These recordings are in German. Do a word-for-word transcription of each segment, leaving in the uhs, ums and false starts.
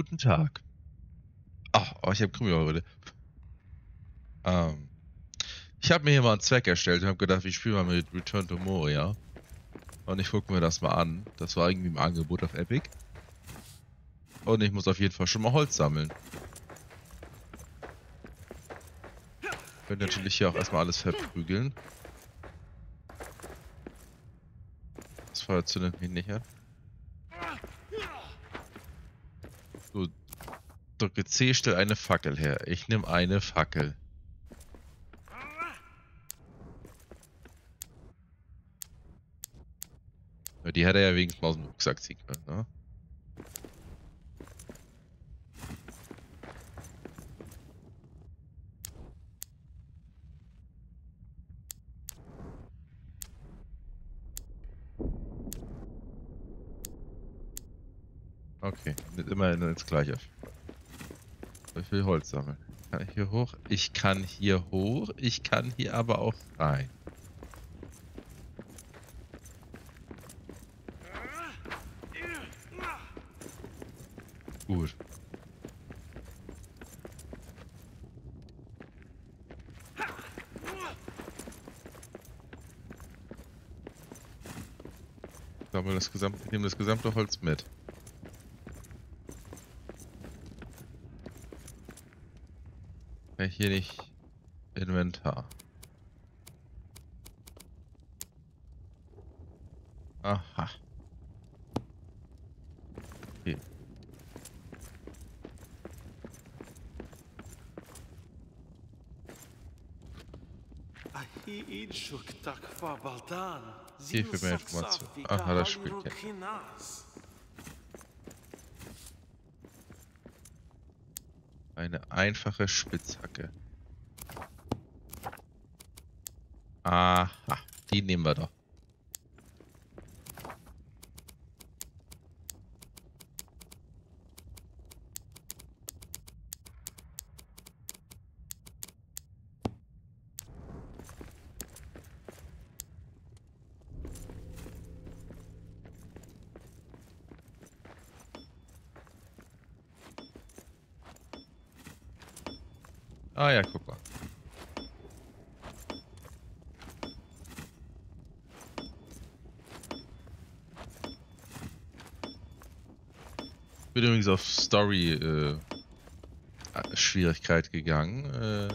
guten Tag. Ach, oh, ich habe Krümel heute. Ähm, ich habe mir hier mal einen Zweck erstellt und habe gedacht, ich spiele mal mit Return to Moria. Und ich gucke mir das mal an. Das war irgendwie im Angebot auf Epic. Und ich muss auf jeden Fall schon mal Holz sammeln. Ich könnte natürlich hier auch erstmal alles verprügeln. Das Feuer zündet mich nicht an. So, drücke C, stell eine Fackel her. Ich nehme eine Fackel. Ja, die hätte er ja wenigstens mal aus dem Rucksack ziehen können, ne? Okay, nicht immer ins Gleiche. Ich will Holz sammeln. Kann ich hier hoch? Ich kann hier hoch. Ich kann hier aber auch rein. Gut. Sammle das gesamte, ich nehme das gesamte Holz mit. Kann ich hier nicht Inventar. Aha. Okay. Hier für mehr Informationen. Aha, das spielt ja. Eine einfache Spitzhacke. Aha, die nehmen wir doch. Ah ja, guck mal. Ich bin übrigens auf Story äh, Schwierigkeit gegangen. Äh,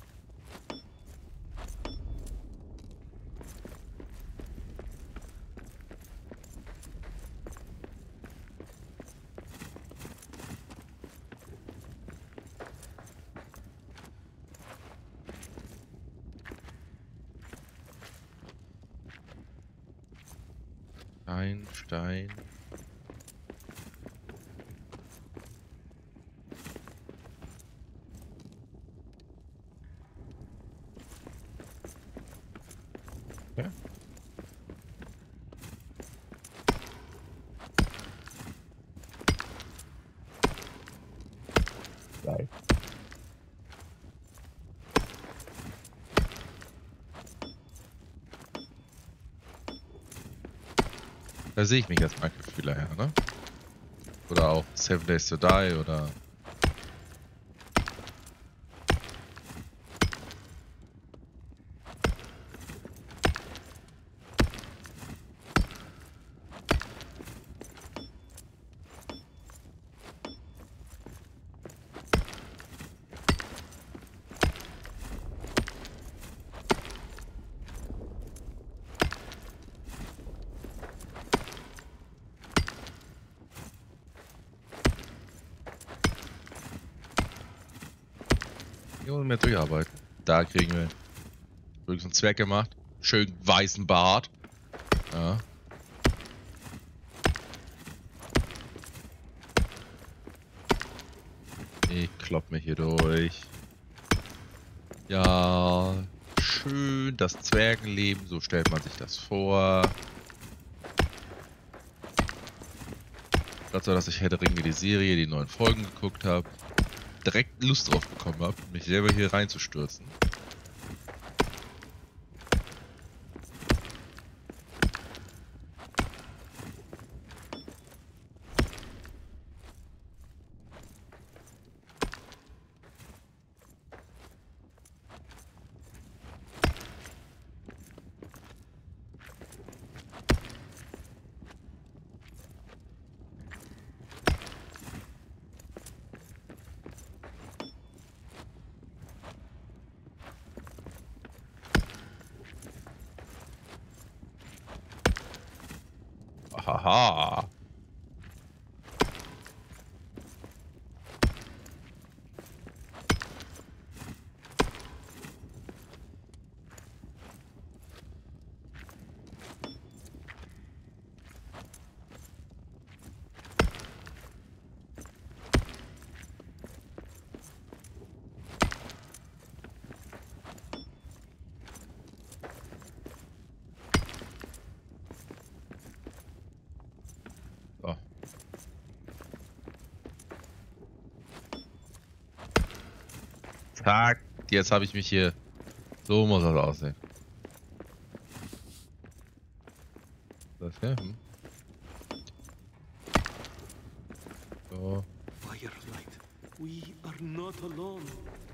Stein, Stein. Ja. Geil. Da sehe ich mich als Minecraft-Spieler her, ne? Oder auch Seven Days to Die oder... Hier wollen wir durcharbeiten. Da kriegen wir übrigens einen Zwerg gemacht. Schön weißen Bart. Ja. Ich klopp mich hier durch. Ja, schön das Zwergenleben, so stellt man sich das vor. Dazu, dass ich Herr der Ringe, die Serie, die neuen Folgen geguckt habe, direkt Lust drauf bekommen habe, mich selber hier reinzustürzen. Haha. So. Zack, jetzt habe ich mich hier. So muss das aussehen. Das hier? Hm. So. Firelight, we are not alone.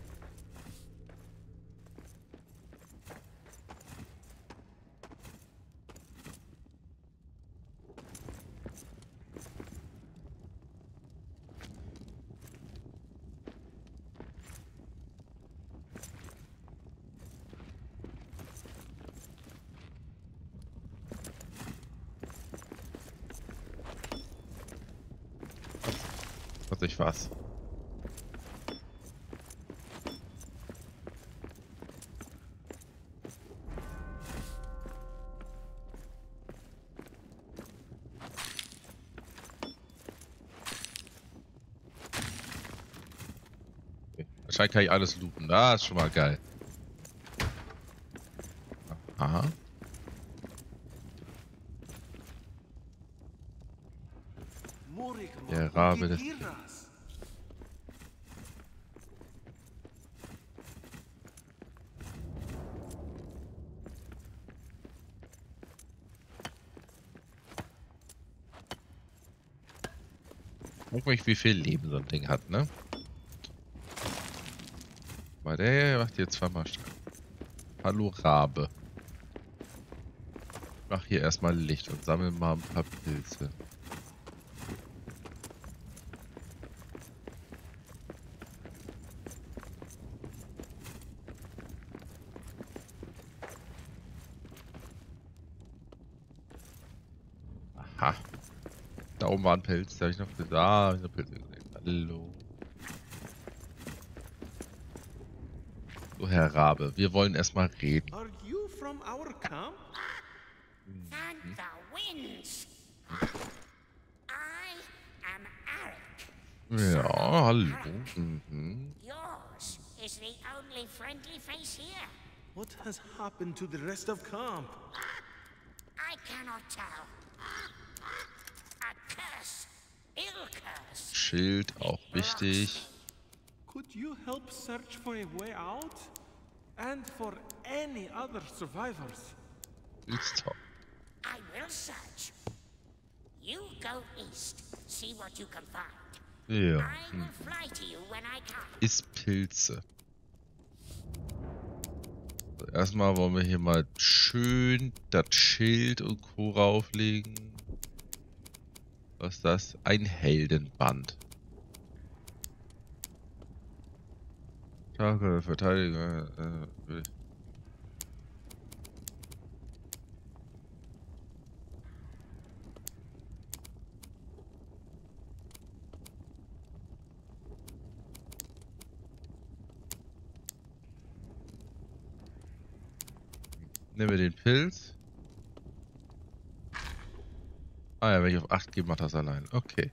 Was ich was. Okay. Wahrscheinlich kann ich alles looten. Das ist schon mal geil. Aha. Der Rabe des... Guck mal, wie viel Leben so ein Ding hat, ne? Weil der macht hier zweimal stark. Hallo Rabe. Ich mach hier erstmal Licht und sammle mal ein paar Pilze. Aha. Da oben war ein Pilz, da habe ich noch gesagt. Ah, ich hab Pilze gesehen. Hallo. So, Herr Rabe, wir wollen erstmal reden. Are you from our camp? Thank the winds. I am Eric. Ja, hallo. Mhm. Yours is the only friendly face here. What has happened to the rest of camp? I cannot tell. A curse. Ill curse. Schild, auch wichtig. Could you help search for a way out? And for any other survivors? Ist top. I will search. You go east. See what you can find. Ja. I Hm. will fly to you when I come. Ist Pilze. So, erstmal wollen wir hier mal schön das Schild und Co. rauflegen. Was ist das? Ein Heldenband. Starke Verteidiger. Äh, Nehmen wir den Pilz. Ah ja, wenn ich auf acht gehe, macht das allein. Okay.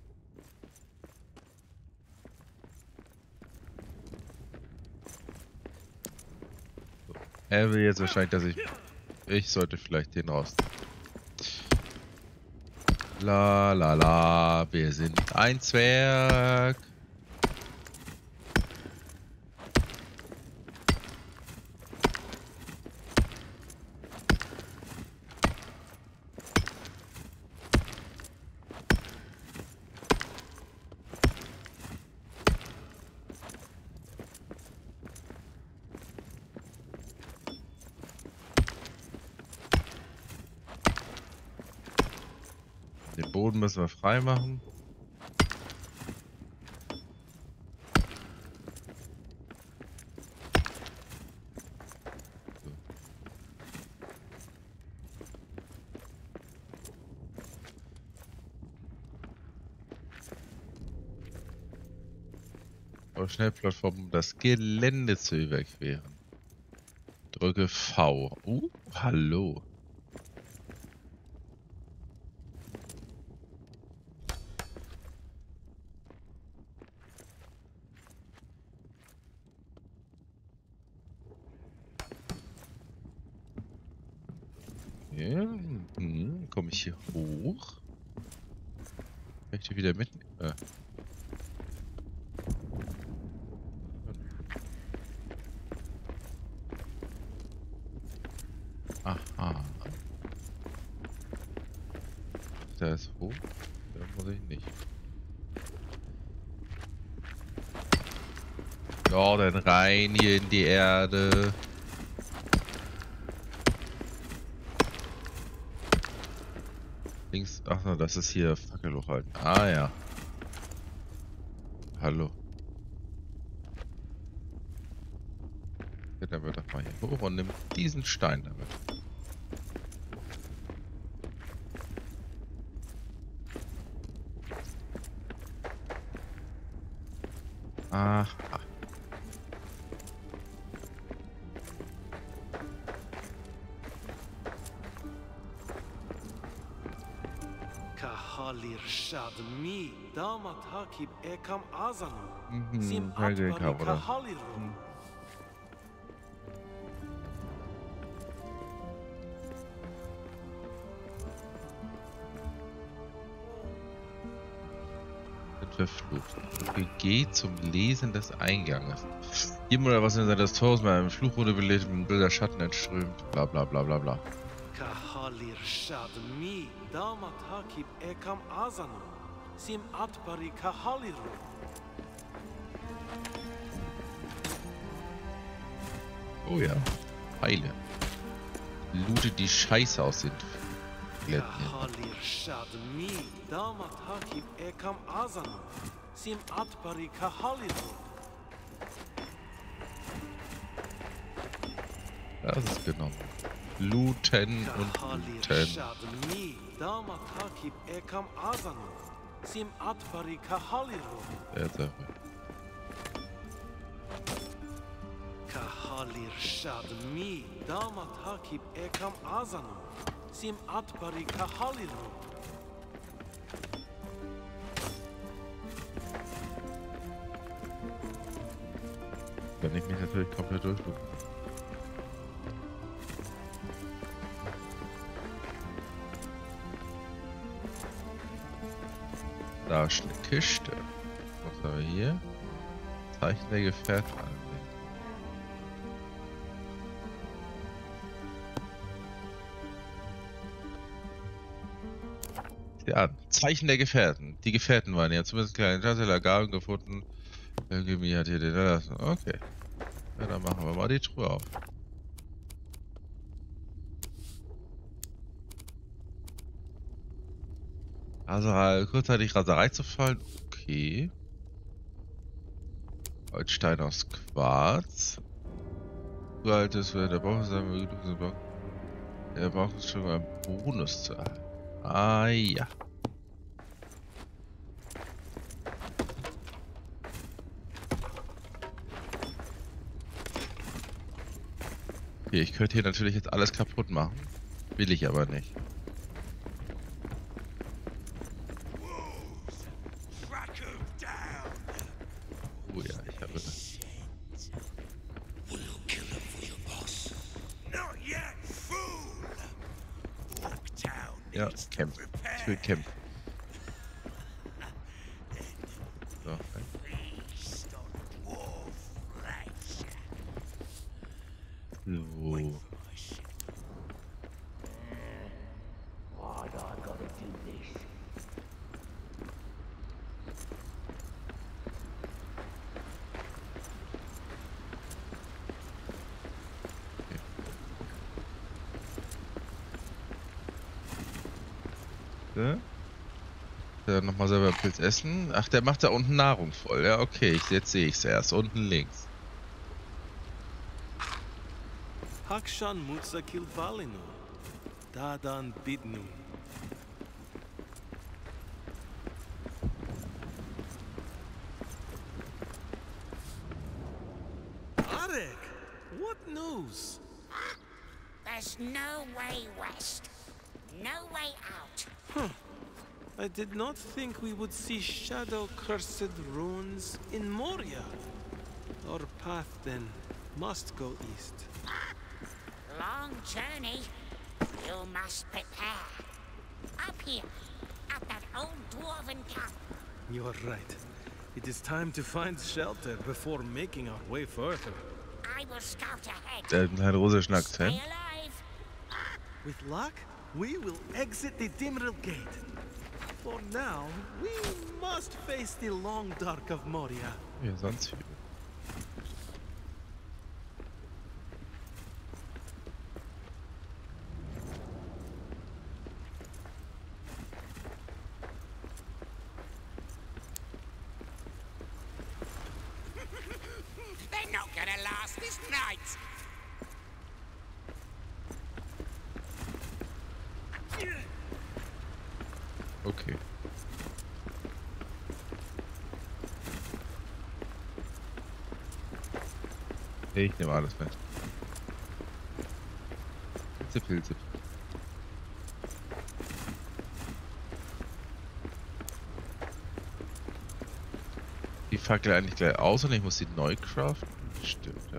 So. Er will jetzt wahrscheinlich, dass ich... Ich sollte vielleicht den raus. La la la, wir sind ein Zwerg. Den Boden müssen wir frei machen. So. auf Schnellplattform, um das Gelände zu überqueren. Drücke V. Uh, hallo. Ja, hm, komme ich hier hoch? Kann ich die wieder mitnehmen? Äh. Aha. Da ist hoch. Da muss ich nicht. Ja, dann rein hier in die Erde. Links. Ach no, das ist hier Fackelloch halt. Ah ja. Hallo. Dann wird doch mal hier hoch und nimmt diesen Stein damit. Aha. Kahalir Shadmi, Damat Hakib Ekam Azanu. Mhm, Sim Helge Atbari Kabra. Kahaliru. Verflucht. Okay, geh zum Lesen des Einganges. Jedem oder was in seines Tors mit einem Fluch wurde belegt und wilder Schatten entströmt. Bla bla bla bla bla. Kahalir Shadmi, Damat Hakib Ekam Azanu. Sim Atbari Kahaliru. Oh ja. Heile. Loote die Scheiße aus den Glätten. Kahalir Shadmi, Damat Hakib Ekam Azanu. Sim Atbari Kahaliru. Das ist genommen. Looten und Kahalir looten. Shadmi, Damat Hakib Ekam Azanu. Sim Atbari Kahaliru. Sehr, sehr gut. Kahalir Shadmi, Damat Hakib Ekam Azanu. Sim Atbari Kahaliru. Kann ich mich natürlich komplett durchgucken. Da ist eine Kiste. Was haben wir hier? Zeichen der Gefährten ansehen. Ja, Zeichen der Gefährten. Die Gefährten waren ja zumindest kleine Tatsächlich Gaben gefunden. Irgendwie hat hier den erlassen. Okay. Ja, dann machen wir mal die Truhe auf. Also halt kurzzeitig Raserei zu fallen. Okay. Holzstein aus Quarz. Uraltes, der Bauch ist ein Der Bauch ist schon ein Bonus zu erhalten. Ah ja. Okay, ich könnte hier natürlich jetzt alles kaputt machen. Will ich aber nicht. Oh ja, ich habe... Ja, kämpfen. Ich will kämpfen. So. So. Der nochmal selber Pilz essen. Ach, der macht da unten Nahrung voll. Ja, okay, jetzt sehe ich es erst. Unten links. Hakshan Mutsakil Valinu. Dadan Bidnu. lose. There's no way west. No way out. Huh. I did not think we would see shadow-cursed ruins in Moria. Our path, then, must go east. Long journey. You must prepare. Up here, at that old dwarven camp. You are right. It is time to find shelter before making our way further. I will scout ahead. Der hat einen russischen Stay Akzent. alive. With luck, we will exit the Dimril Gate. For now, we must face the long dark of Moria. Ja, sonst viel. They're not gonna last this night. Okay. Ich nehme alles mit. Pilze, Pilze. Die Fackel eigentlich gleich aus und ich muss sie neu craften? Stimmt, ja.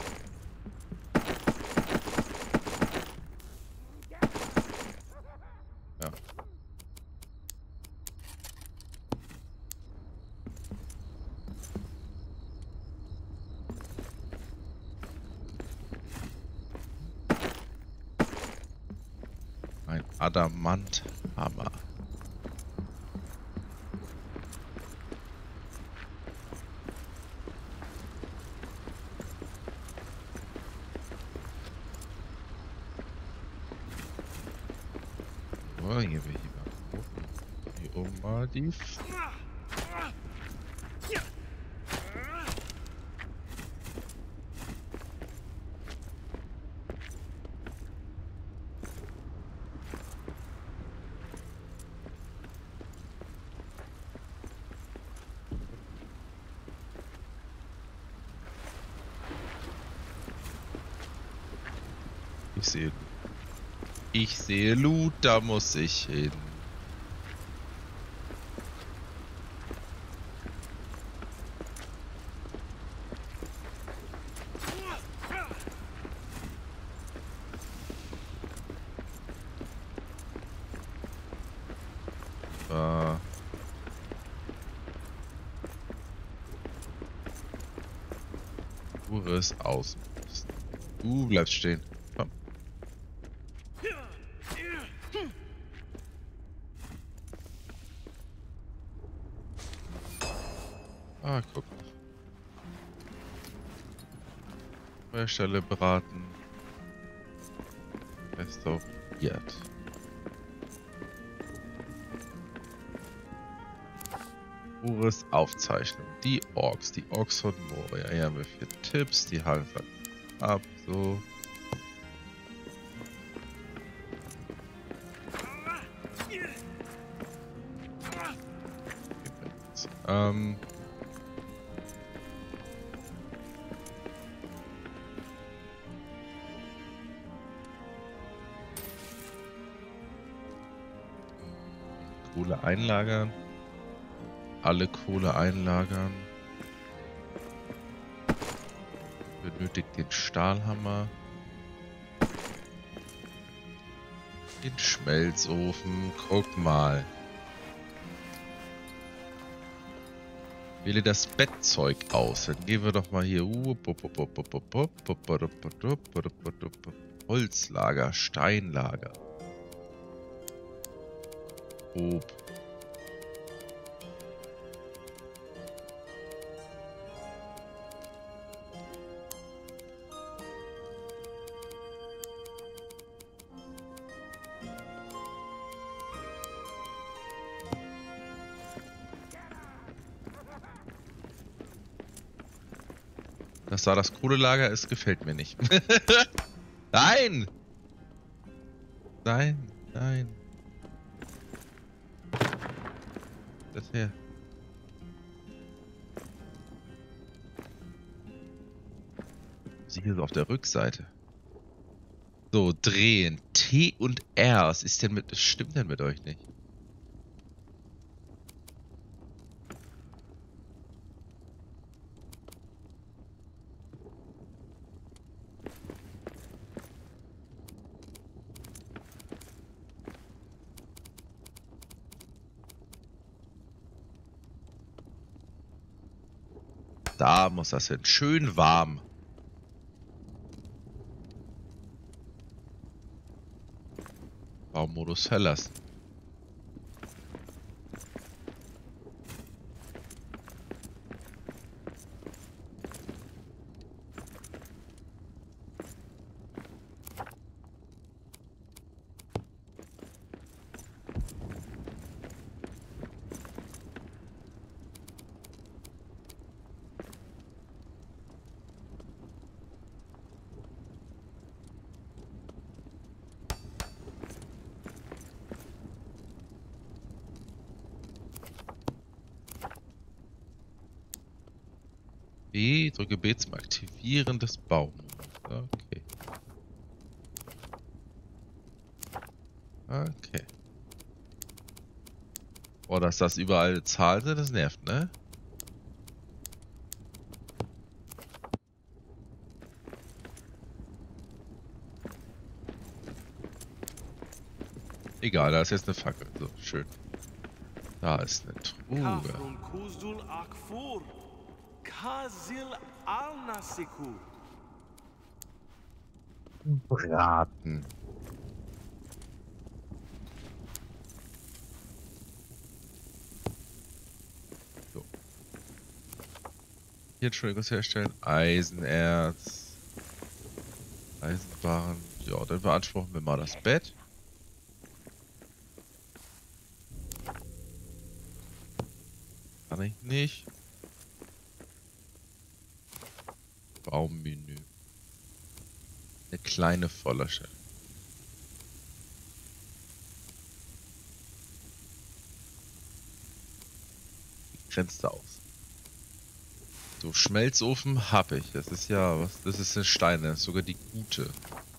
Ja. Ein Adamanthammer. Oh, hier will ich mal gucken. Hier oben mal die. F Ich sehe. Ich sehe Loot, da muss ich hin. Äh. Pures Außenposten. Du bleibst stehen. Komm. Ah, guck. Feuerstelle beraten. Restauriert. Pures Aufzeichnung. Die Orks. Die Orks von Moria. Hier haben wir vier Tipps. Die halten ab. So. Ähm. Kohle einlagern. Alle Kohle einlagern. Benötigt den Stahlhammer. Den Schmelzofen. Guck mal. Wähle das Bettzeug aus. Dann gehen wir doch mal hier. Holzlager, Steinlager. Ob. Dass da das Kohlelager ist, gefällt mir nicht. Nein! Nein, nein. Das her. Sie hier so auf der Rückseite. So, drehen. T und R. Was ist denn mit. Was stimmt denn mit euch nicht? Da muss das hin. Schön warm. Baumodus verlassen. B, drücke B zum Aktivieren des Baumodus. Okay. Okay. Boah, dass das überall Zahlen sind, das nervt, ne? Egal, da ist jetzt eine Fackel. So, schön. Da ist eine Truhe. Kafrun Kuzul Akfur. Kazil Al-Nasiku. Braten. So. Hier Entschuldigung herstellen. Eisenerz. Eisenbahn. Ja, dann beanspruchen wir mal das Bett. Kann ich nicht. Baummenü. Eine kleine Vollerstelle. Grenzt aus. So, Schmelzofen habe ich. Das ist ja, was? Das ist eine Steine. Das ist sogar die gute.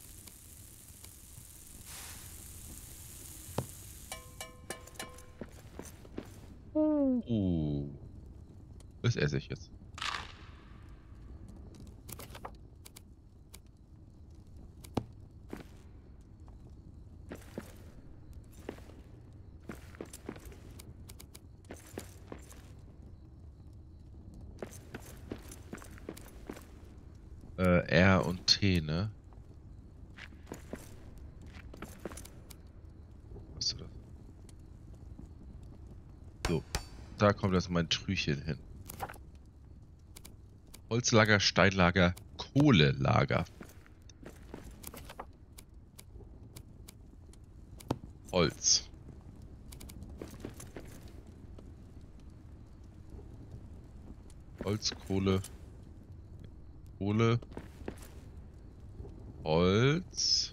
Uh. Das esse ich jetzt. Äh, R und T, ne? Was ist das? So, da kommt jetzt mein Trüchen hin. Holzlager, Steinlager, Kohlelager. Holz. Holz, Kohle. Kohle. Holz.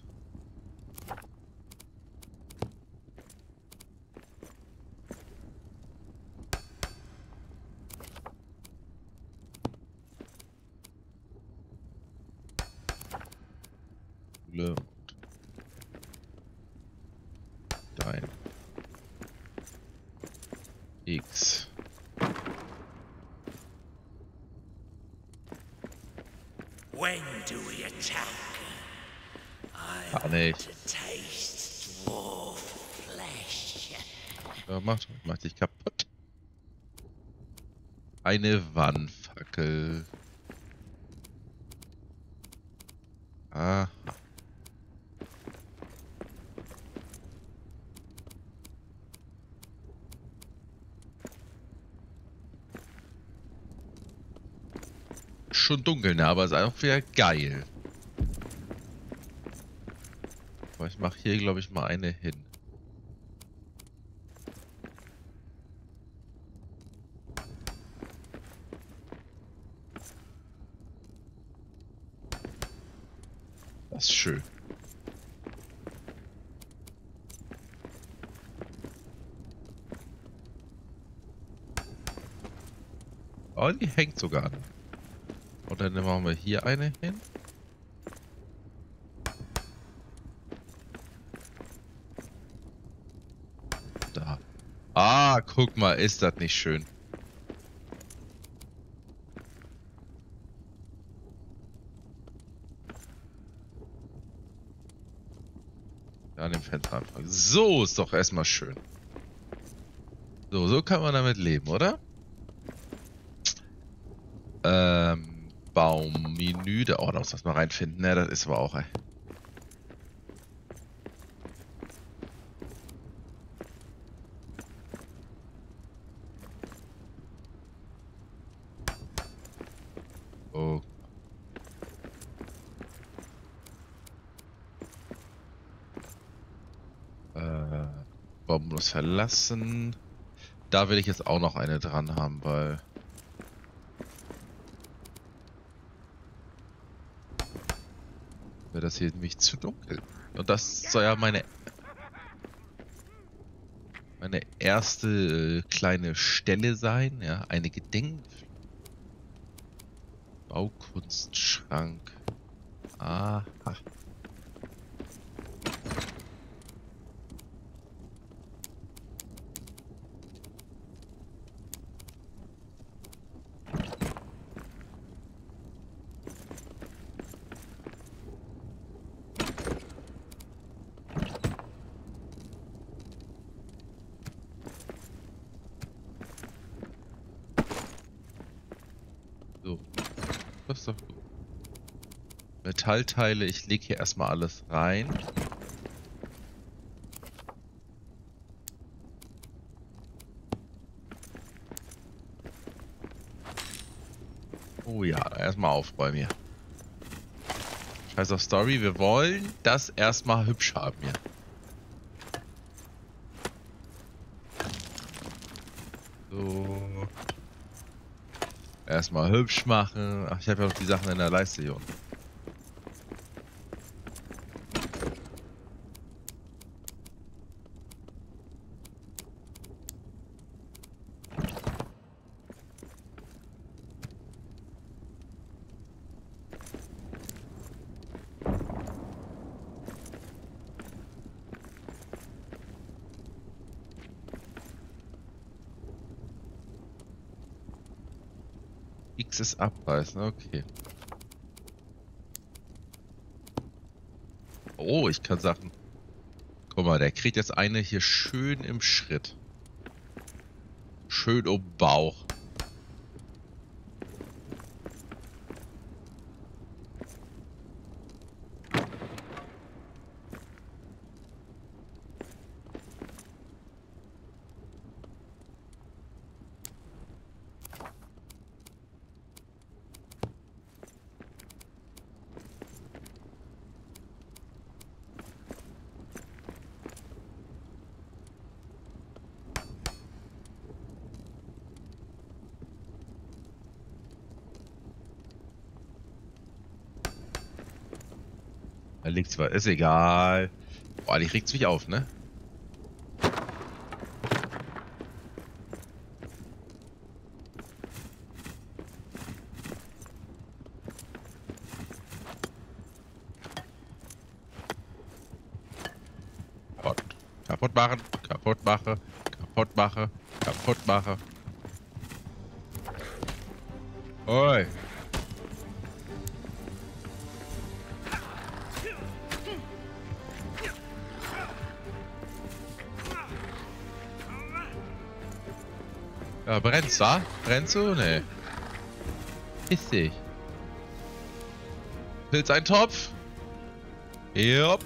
Kohle. Dein. X. When do we attack? I Gar want nicht. to taste dwarf flesh. Ja, mach, mach dich kaputt. Eine Wannfackel. Aha. Schon dunkel, ne? Aber ist auch wieder geil. Aber ich mache hier, glaube ich, mal eine hin. Das ist schön. Oh, die hängt sogar an. Und dann machen wir hier eine hin. Ah, guck mal, ist das nicht schön. An dem Fenster anfangen. So ist doch erstmal schön. So, so kann man damit leben, oder? Ähm, Baummenü. Oh, da muss das mal reinfinden. Ne, das ist aber auch, ey. Oh. Äh, Baumlos verlassen. Da will ich jetzt auch noch eine dran haben, weil... das hier nämlich zu dunkel. Und das soll ja meine meine erste äh, kleine Stelle sein, ja, eine Gedenk Baukunstschrank. Aha. So, das ist doch gut. Metallteile, ich lege hier erstmal alles rein. Oh ja, erstmal aufräumen hier. Scheiß auf Story, wir wollen das erstmal hübsch haben hier. So. Erstmal hübsch machen. Ach, ich habe ja noch die Sachen in der Leiste hier unten. X ist abreißen, okay. Oh, ich kann Sachen... Guck mal, der kriegt jetzt eine hier schön im Schritt. Schön um Bauch. Da liegt zwar, ist egal. Boah, die regt's mich auf, ne? Kaputt. Kaputt machen, kaputt mache, kaputt mache, kaputt mache. Oi. Ja, brennt's da? Brennt's so? Nee. Ist dich. Pilzeintopf? Jupp.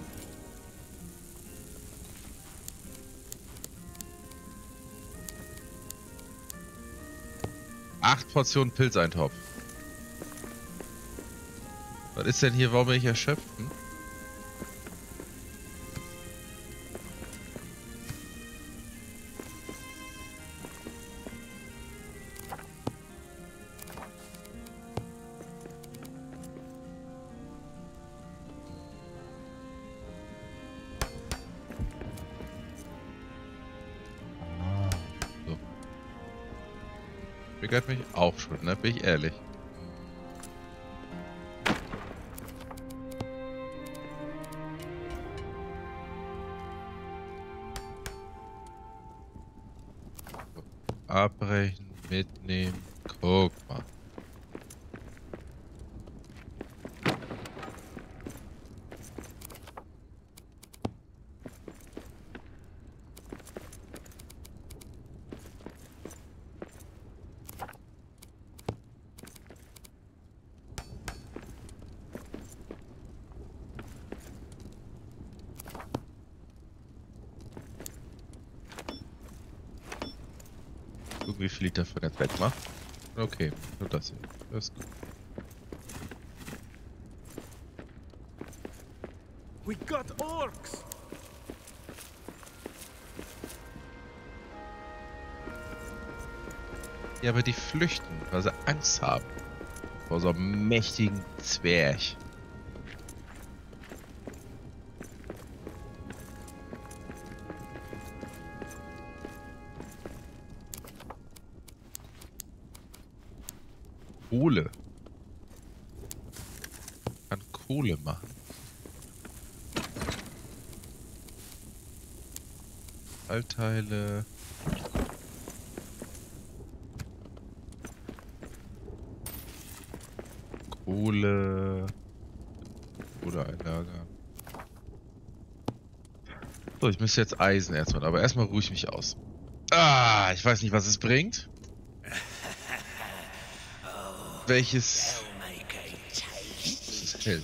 Acht Portionen Pilzeintopf. Was ist denn hier? Warum bin ich erschöpft? Hm? Triggert mich auch schon, ne? Bin ich ehrlich. Abbrechen, mitnehmen. Guck mal. Gucken, wie viel ich davon jetzt wegmache. Okay, nur das hier. Das ist gut. We got orcs! Ja, aber die flüchten, weil sie Angst haben. Vor so einem mächtigen Zwerg. Kohle. Kann Kohle machen. Metallteile. Kohle. Kohle einlagern. So, ich müsste jetzt Eisen erstmal, aber erstmal ruhe ich mich aus. Ah, ich weiß nicht, was es bringt. Welches... Das ist hell.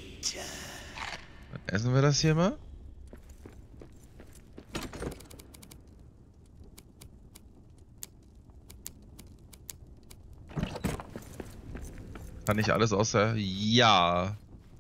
Dann essen wir das hier mal. Kann ich alles außer... Ja.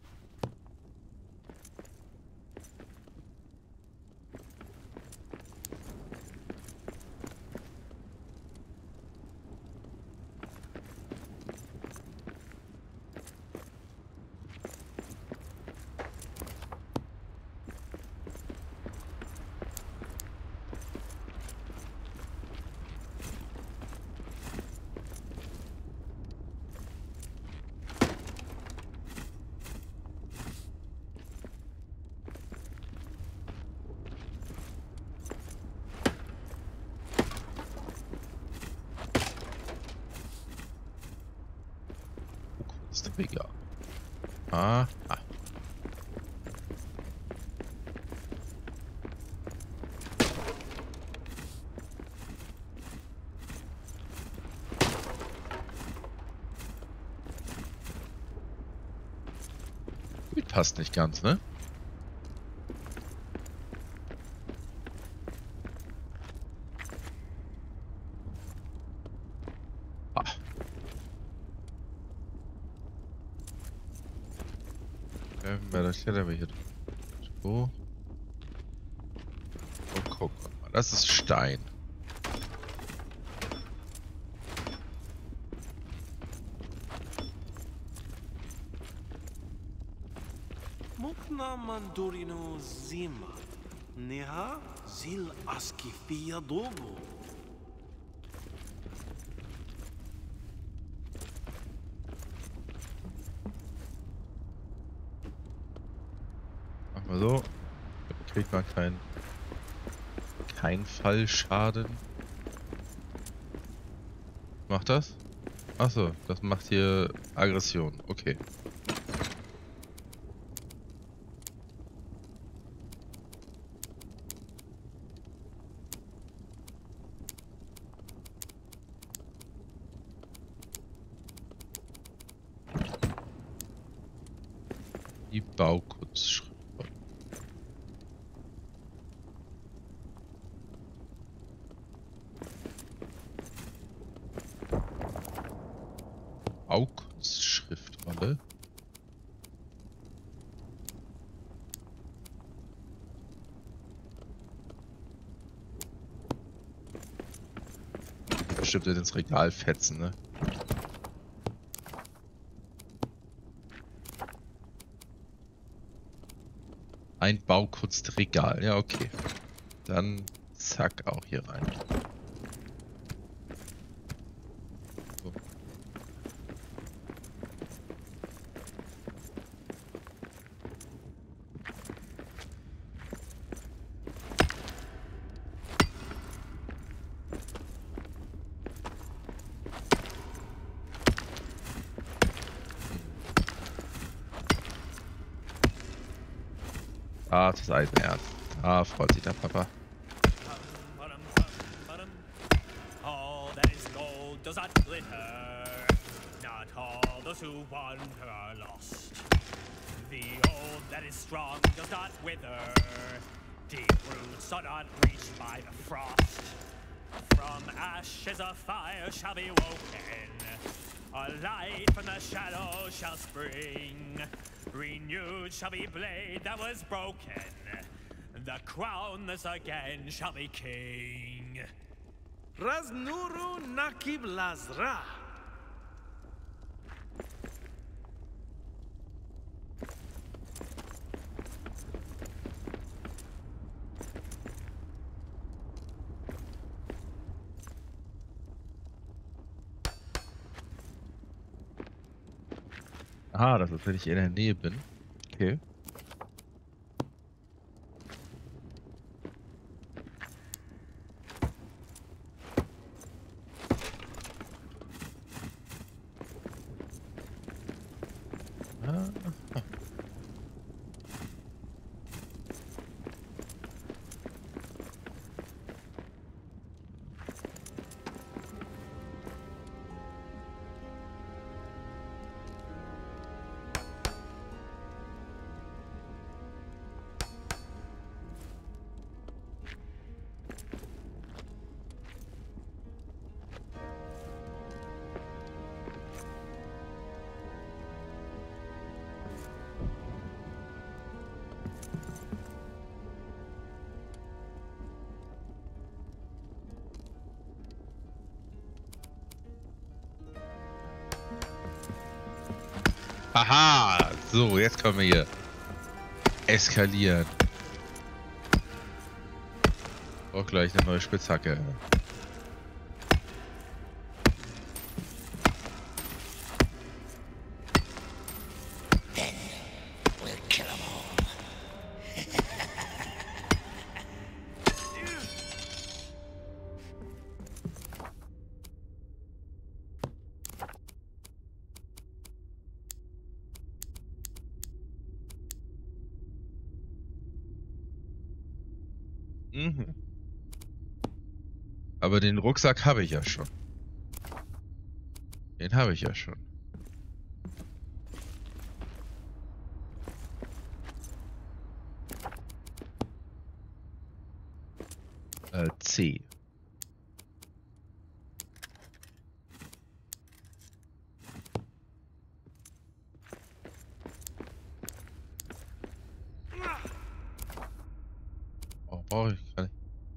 Trigger. Ah. ah. Gut, passt nicht ganz, ne? Bei der Stelle wir hier. So. Und guck mal, das ist Stein. Mukna mandurino zima. Neha zil askifia dogo. So, kriegt man kein, kein Fallschaden. Macht das? Achso, das macht hier Aggression. Okay. Die Baukurzschrift. Baukunstschriftrolle. Bestimmt ins Regal fetzen, ne? Ein Baukunstregal, ja okay. Dann zack auch hier rein. So. Hartes Eisenerz. Da freut sich der Papa. All that is gold does not glitter. Not all those who wander are lost. The old that is strong does not wither. Deep roots are not reached by the frost. From ashes a fire shall be woken. A light from the shadows shall spring. Renewed shall be blade that was broken. The crownless again shall be king. Raznuru Nakib Lazra. Ah, das ist, wenn ich in der Nähe bin. Okay. Ah. Aha! So, jetzt können wir hier eskalieren. Auch gleich eine neue Spitzhacke. Mhm. Aber den Rucksack habe ich ja schon. Den habe ich ja schon. Äh, C. Oh, brauche ich gar nicht.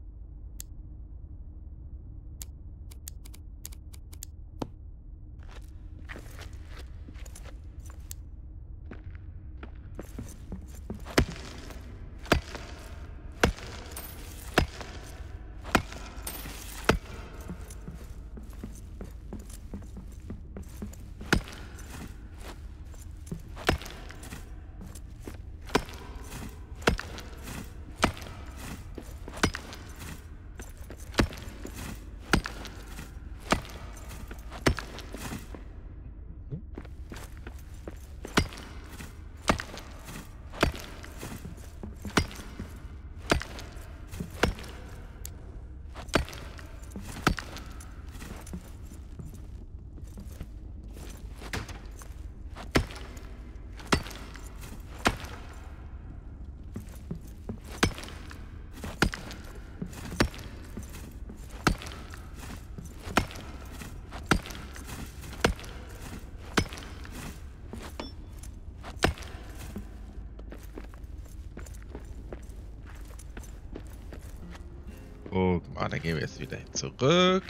Oh, Mann, dann gehen wir jetzt wieder hin zurück.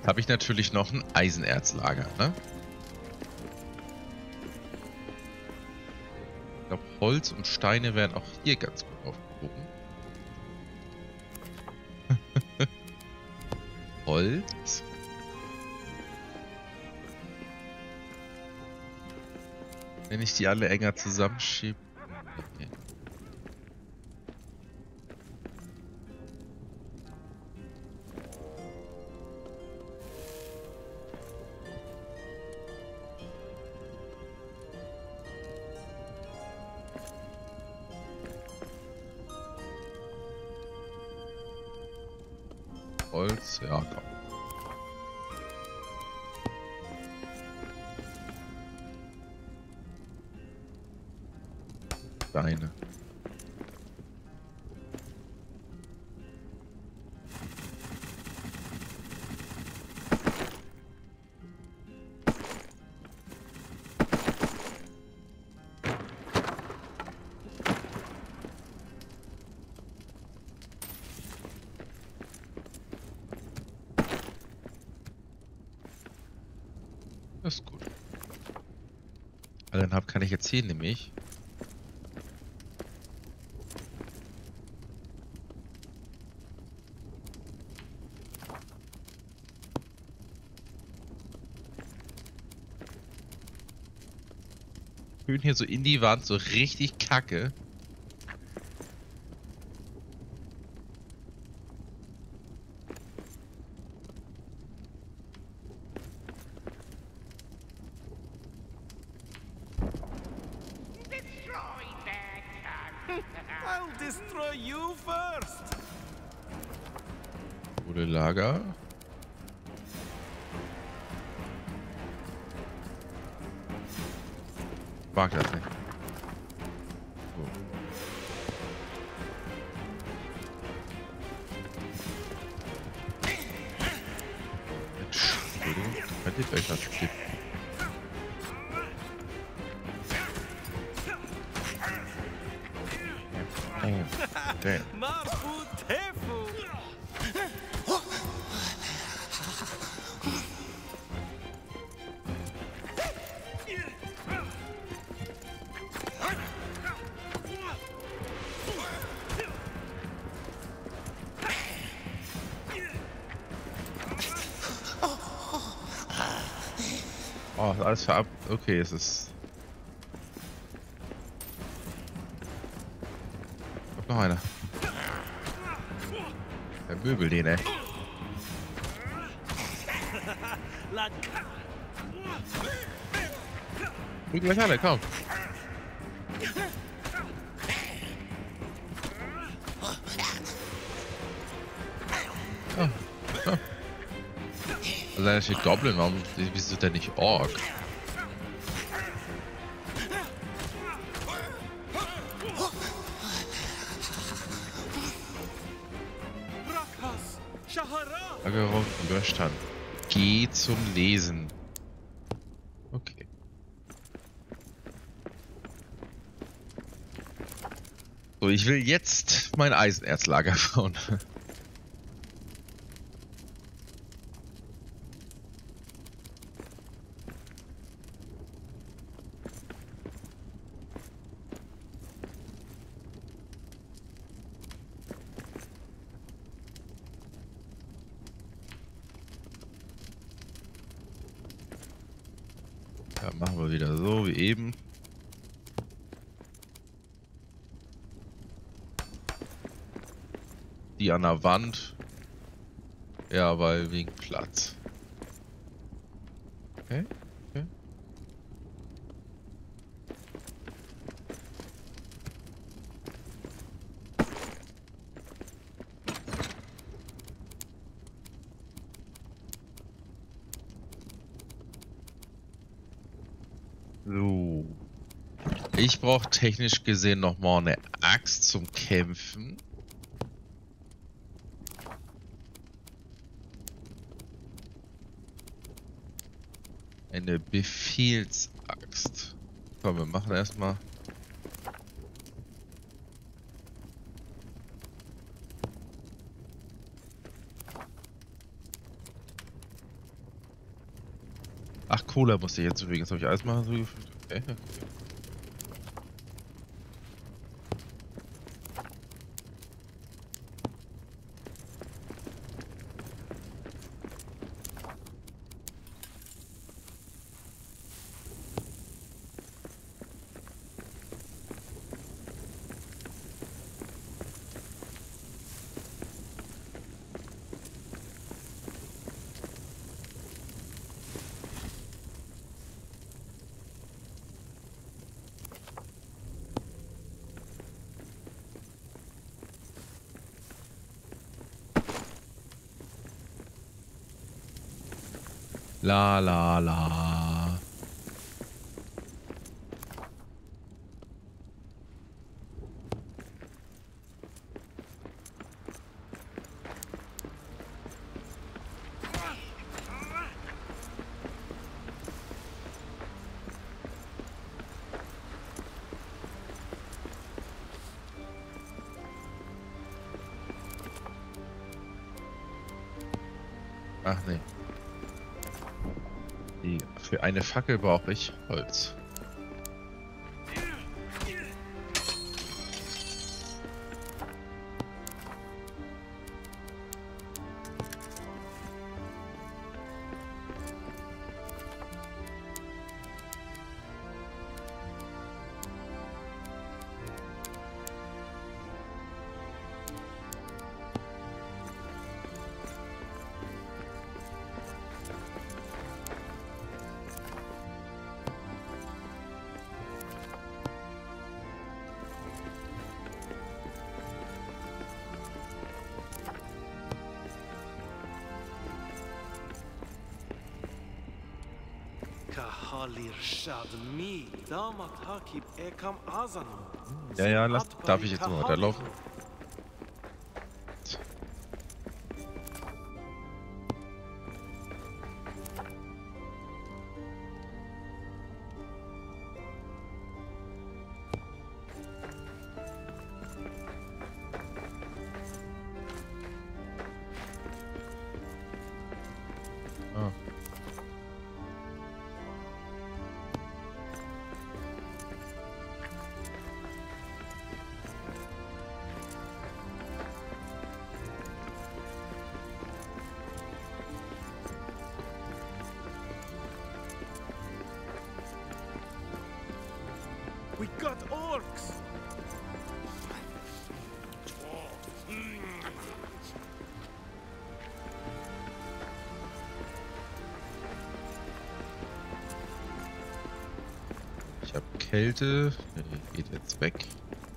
Habe ich natürlich noch ein Eisenerzlager, ne? Ich glaube, Holz und Steine werden auch hier ganz gut aufgehoben. Holz. Wenn ich die alle enger zusammenschiebe. Okay. Holz, ja, komm. Steine. Das ist gut. Also dann hab, kann ich jetzt hier nämlich schön hier so in die Wand, so richtig kacke. I'll destroy you first. Gute Lager. Mag das nicht. So. Entschuldigung, könnt ihr gleich was tippen? Oh, damn. Marfu Tefu. Oh, ist alles verab... Okay, es ist... Kommt noch einer. Der Möbel den, ey. Guck gleich alle, komm. Oh, oh. Also da steht Goblin, warum wieso denn nicht Ork? Lagerung Überstand. Geh zum Lesen. Okay. So, ich will jetzt mein Eisenerzlager bauen. Ja, machen wir wieder so wie eben. Die an der Wand. Ja, weil wegen Platz. Okay, okay. So. Ich brauche technisch gesehen nochmal eine Axt zum Kämpfen. Eine Befehlsaxt. Komm, wir machen erstmal. Cola musste ich jetzt zufügen. Jetzt habe ich alles mal so gefügt. Okay, okay. La la la. Ach nee. Die, für eine Fackel brauche ich Holz. Kahalir Shadmi, Damat Hakib Ekam Azanu. Ja, ja, lass, darf ich jetzt mal weiterlaufen? Ah. We got orcs! Ich habe Kälte. Die geht jetzt weg.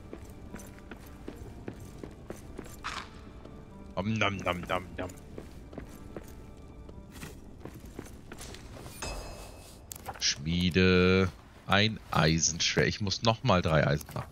Om nam nam nam nam. Schmiede. Ein Eisenschwert. Ich muss noch mal drei Eisen machen.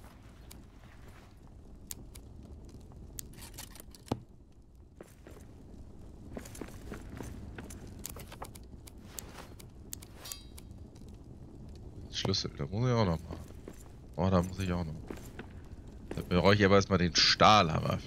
Schlüssel, da muss ich auch noch mal. Oh, da muss ich auch noch. Da brauche ich aber erstmal den Stahlhammer.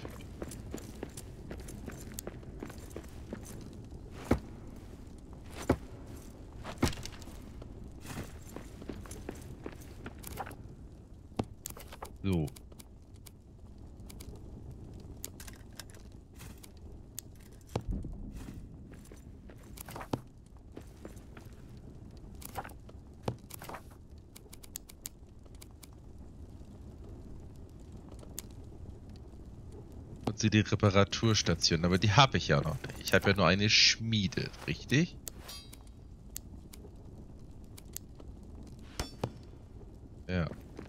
So. Und sie die Reparaturstation, aber die habe ich ja noch nicht. Ich habe ja nur eine Schmiede, richtig? Ja.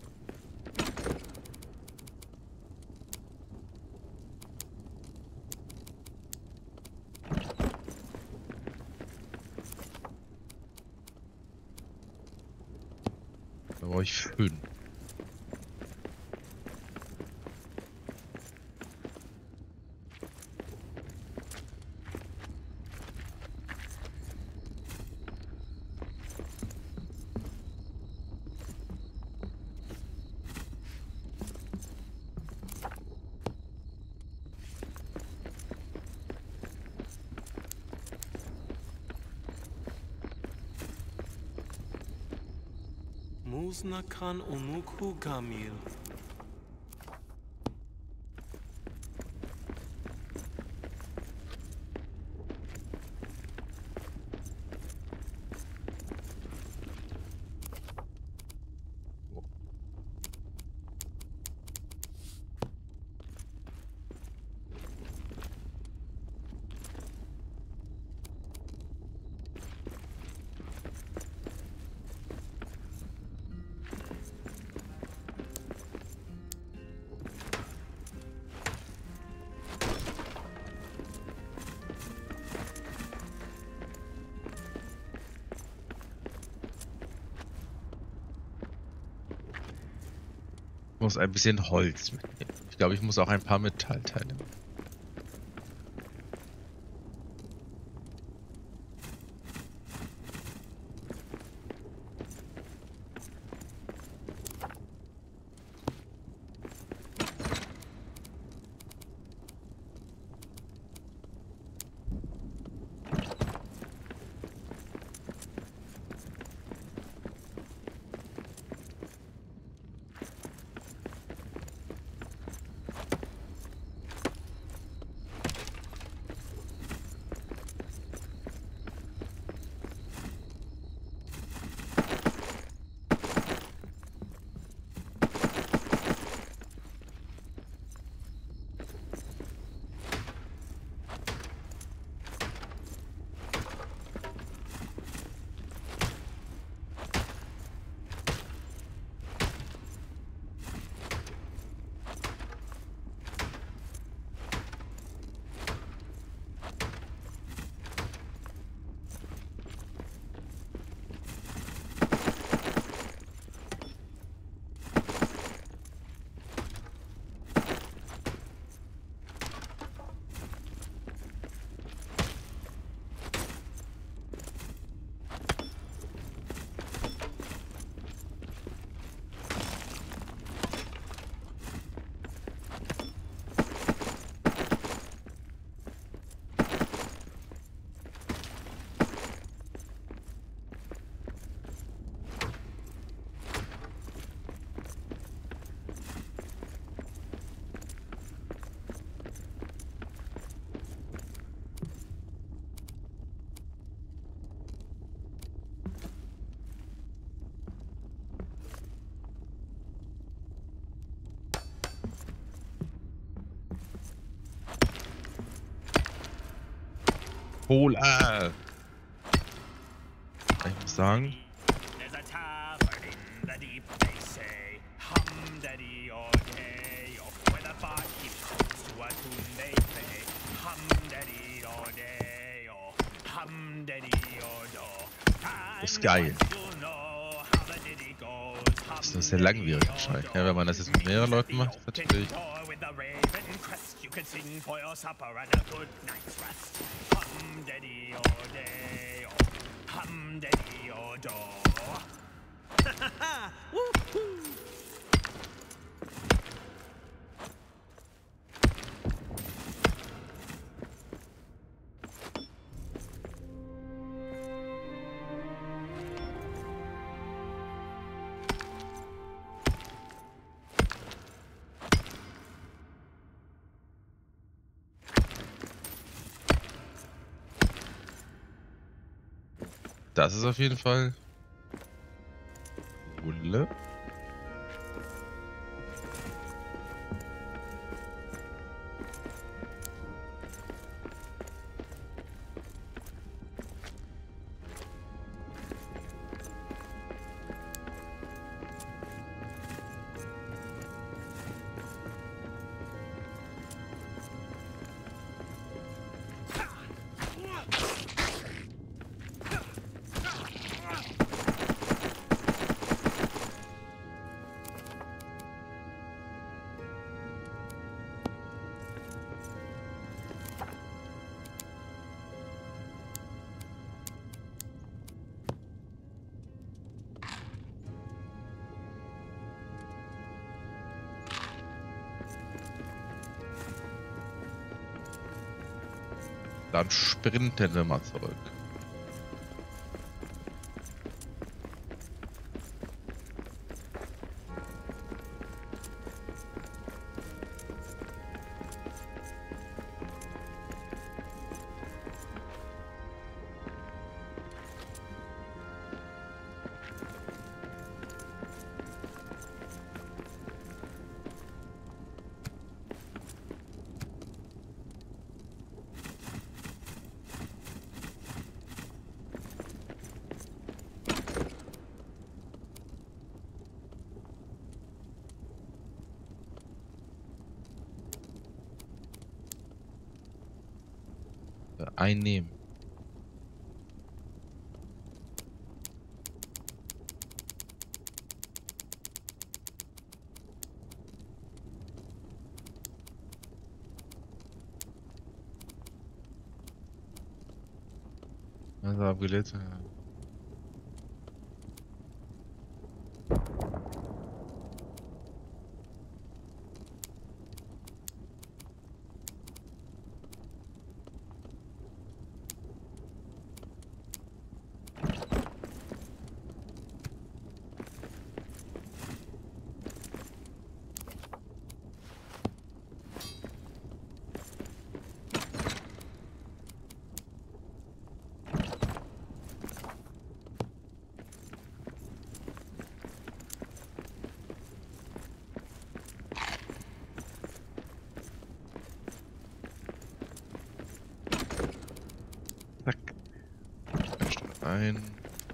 Da brauche ich fünf. Muznakan Onuku Gamil. Ich muss ein bisschen Holz mitnehmen. Ich glaube, ich muss auch ein paar Metallteile mitnehmen. Cola! Ich muss sagen, There's a tavern in the deep, they say. Hum daddy or day, or where the barkeep comes to a tune they play. Hum daddy or day, or hum daddy or do. ist geil. Das ist nur sehr langwierig wahrscheinlich. Ja, wenn man das jetzt mit mehreren Leuten macht, ist natürlich. You can sing for your supper and a good night's rest. Hum daddy or day, or hum daddy or do. Das ist auf jeden Fall Wulle. Dann sprinten wir mal zurück. einnehmen. Also abgelegt. Zack. Ein.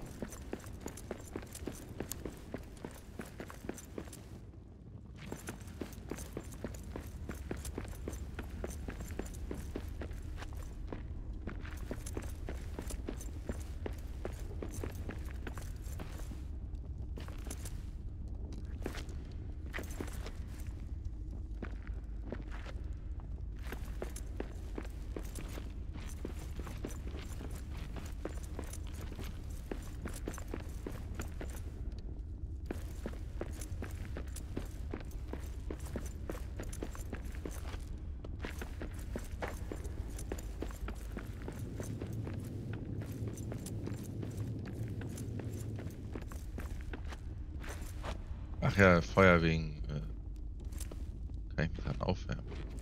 Ach ja, Feuer wegen. Äh, kann ich mich dann aufwärmen.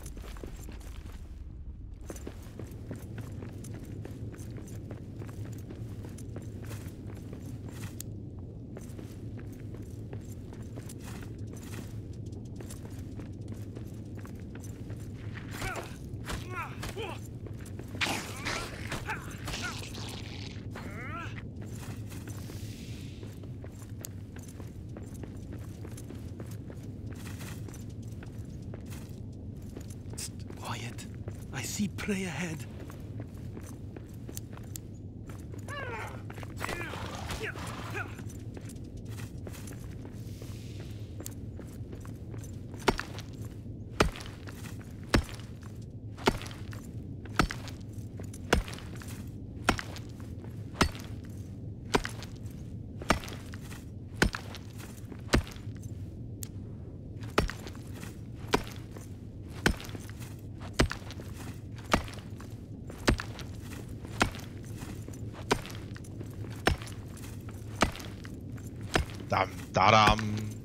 Quiet. I see prey ahead. Dam, dadam.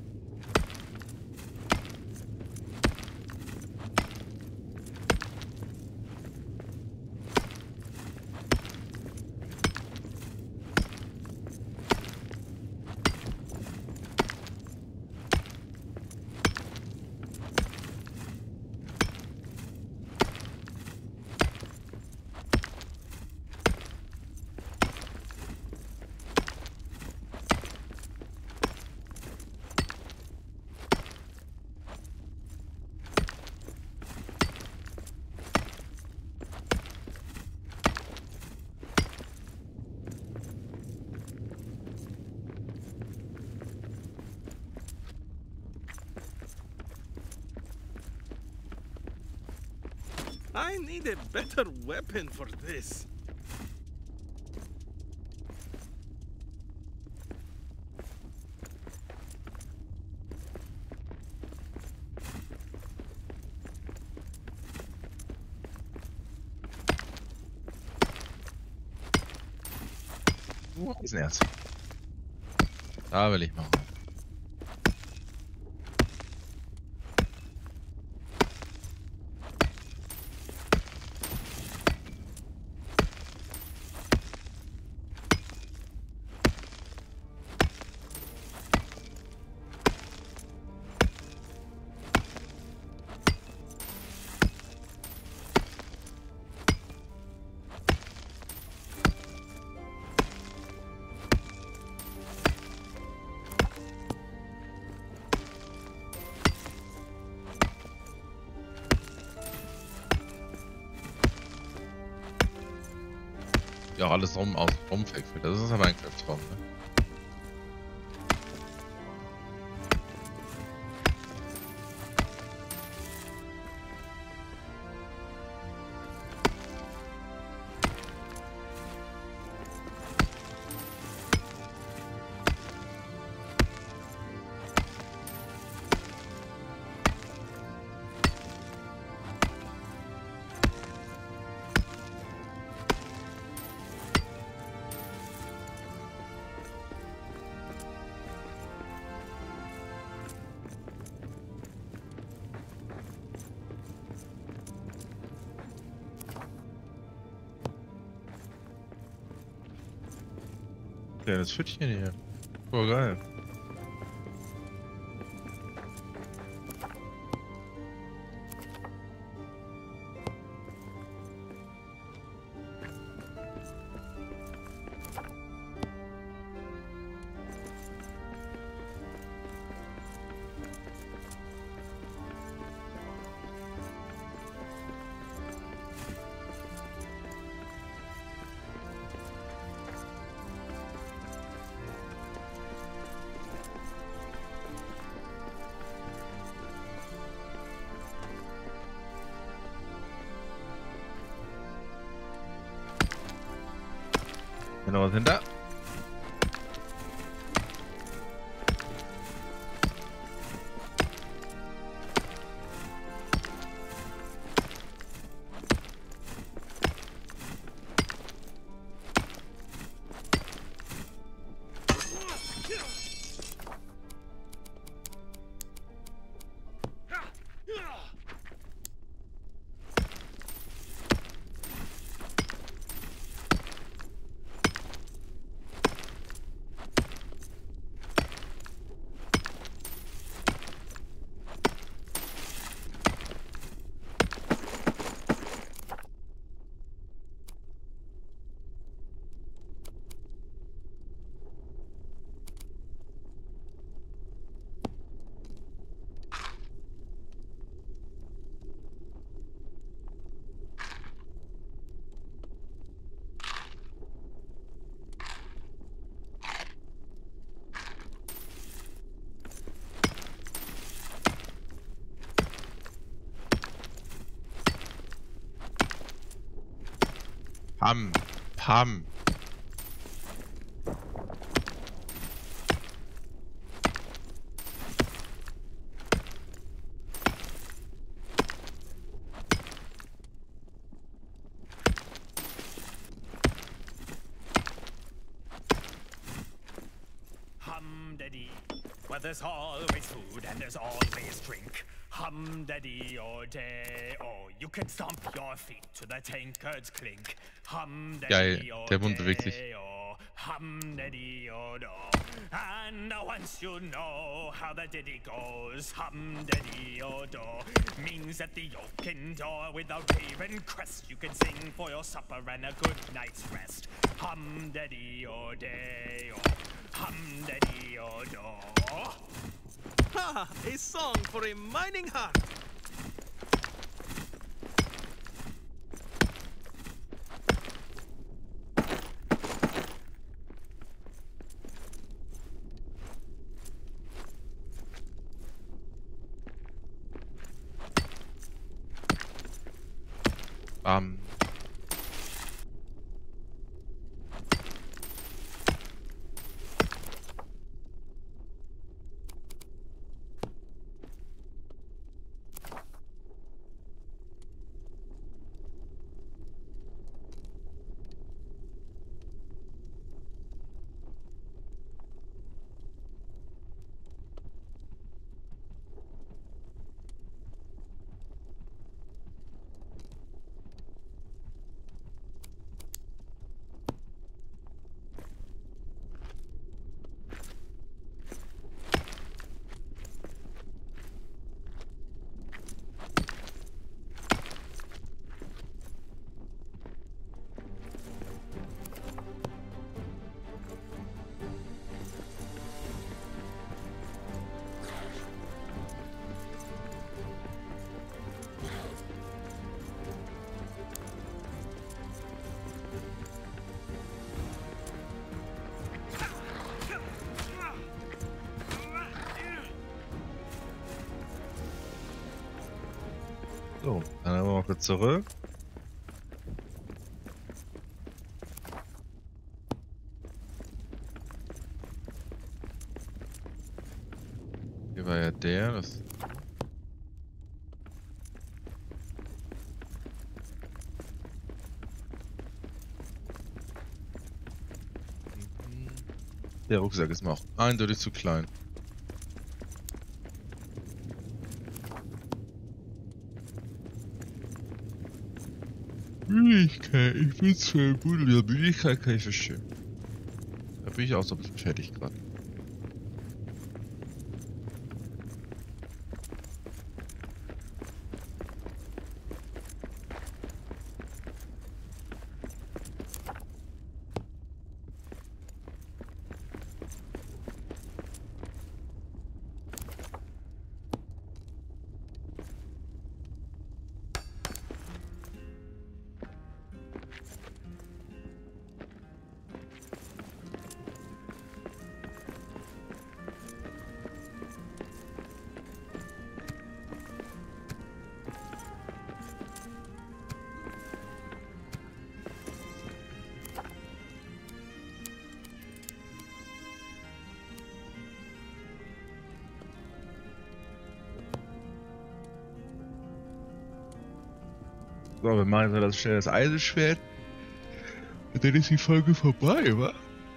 I need a better weapon for this. Uh, Eisenerz. Da will ich machen. ja alles rum aus rumfällt. Das ist ein Minecraft-Traum, ne? Kleines Pfüttchen hier. Voll geil. Genau, was sind da? Pam, Pam. Hum daddy. Well, there's always food and there's always drink. Hum daddy or day, or you can stomp your feet to the tankards clink. Hum daddy Geil, or der Mund bewegt sich. day, or hum daddy or do. And once you know how the ditty goes, hum daddy or do means that the oaken door without raven crest you can sing for your supper and a good night's rest. Hum daddy or day, or hum daddy or do. Ha! A song for a mining heart! Bam. So, dann haben wir mal kurz zurück. Hier war ja der, das. Der Rucksack ist mir auch eindeutig zu klein. Müdigkeit, ich bin zwar müde, aber Müdigkeit kann ich verstehen. Da bin ich auch so ein bisschen fertig gerade. So, wir machen jetzt das schnell das Eisenschwert. Und dann ist die Folge vorbei, wa?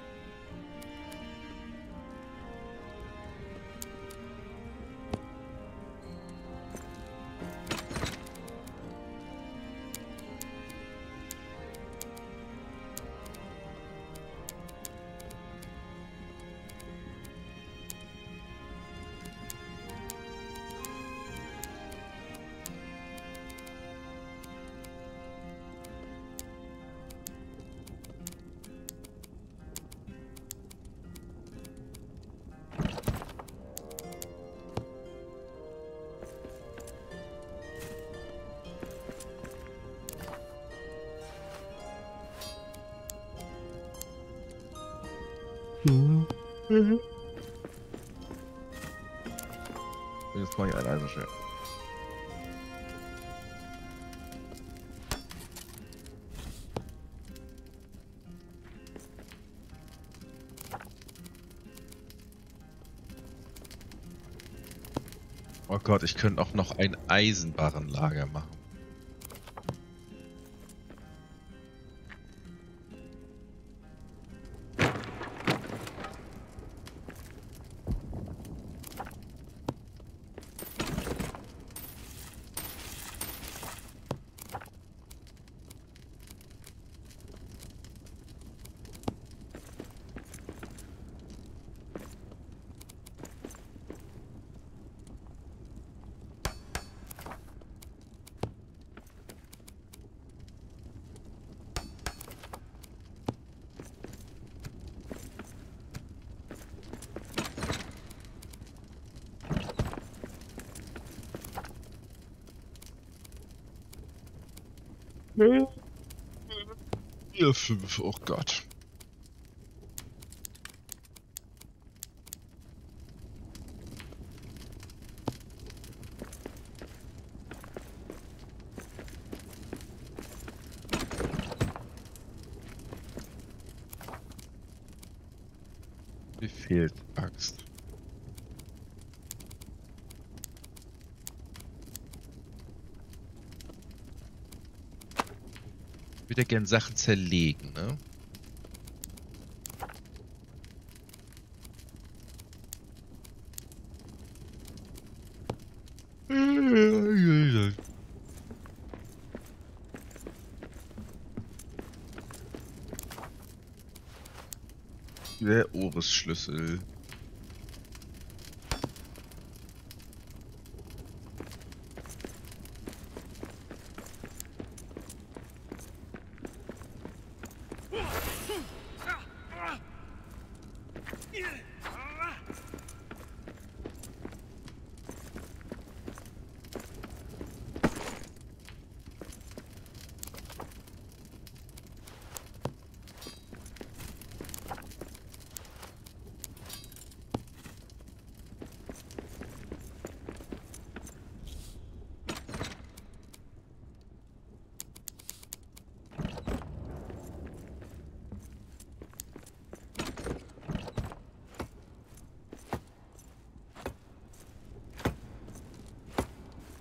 Mhm. Jetzt mache ich ein Eisenschwert. Oh Gott, ich könnte auch noch ein Eisenbarrenlager machen. Ja, fünf, oh Gott. Mir fehlt Axt. Ich würde gern Sachen zerlegen, ne? Der Ohrensschlüssel.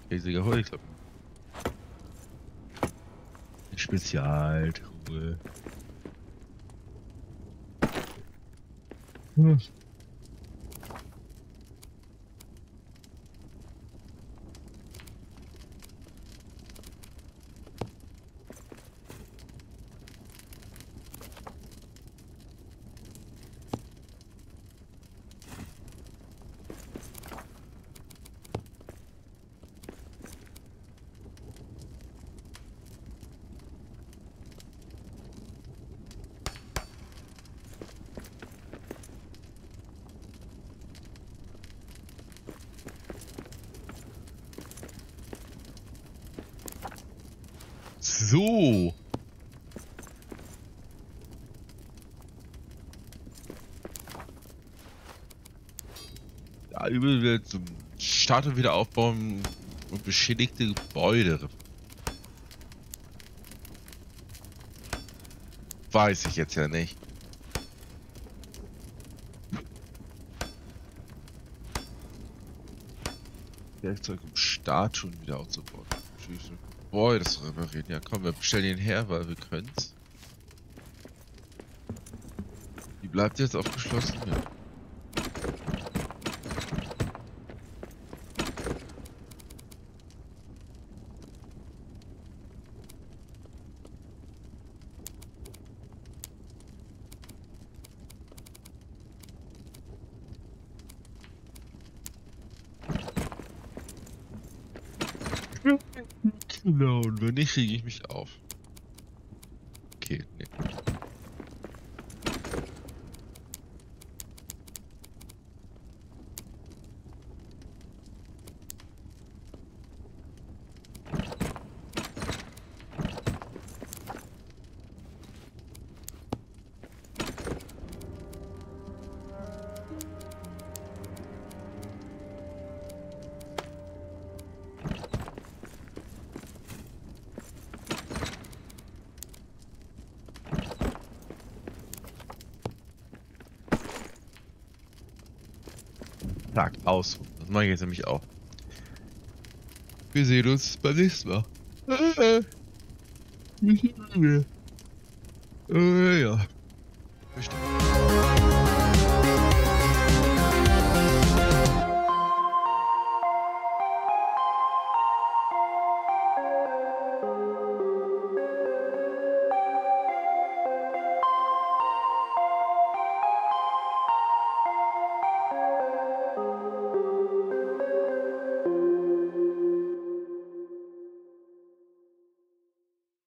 Riesiger Holzklappen. Spezialtruhe. Hm. So. Ja, übel wird zum Start und wieder aufbauen und beschädigte Gebäude. Weiß ich jetzt ja nicht. Werkzeug um Start schon wieder aufzubauen. Tschüss. Boah, das reparieren. Ja, komm, wir bestellen ihn her, weil wir können's. Die bleibt jetzt aufgeschlossen. Ja. Genau, und wenn nicht, rege ich mich auf. Okay, nee. Tag aus. Das mache ich jetzt nämlich auch. Wir sehen uns beim nächsten Mal. Äh, ja. Bestimmt.